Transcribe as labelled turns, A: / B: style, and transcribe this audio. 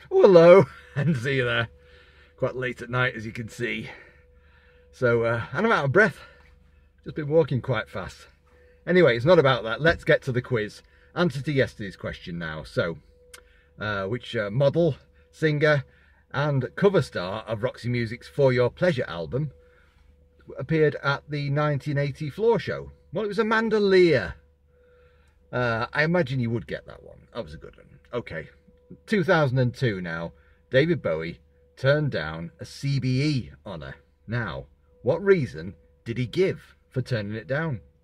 A: Oh, hello, and see you there. Quite late at night, as you can see. So, and I'm out of breath. Just been walking quite fast. Anyway, it's not about that. Let's get to the quiz. Answer to yesterday's question now. So, which model, singer, and cover star of Roxy Music's For Your Pleasure album appeared at the 1980 floor show? Well, it was Amanda Lear. I imagine you would get that one. That was a good one. Okay. 2002 now. David Bowie turned down a CBE honour. Now, what reason did he give for turning it down?